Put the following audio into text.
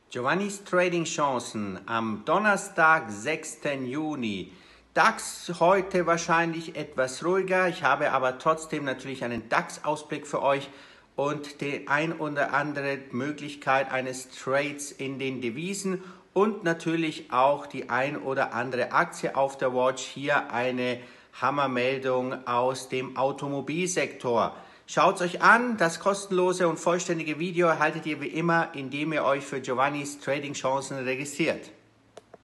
Giovannis Trading Chancen am Donnerstag, 6. Juni. DAX heute wahrscheinlich etwas ruhiger. Ich habe aber trotzdem natürlich einen DAX-Ausblick für euch und die ein oder andere Möglichkeit eines Trades in den Devisen und natürlich auch die ein oder andere Aktie auf der Watch. Hier eine Hammermeldung aus dem Automobilsektor. Schaut es euch an, das kostenlose und vollständige Video erhaltet ihr wie immer, indem ihr euch für Giovannis Trading Chancen registriert.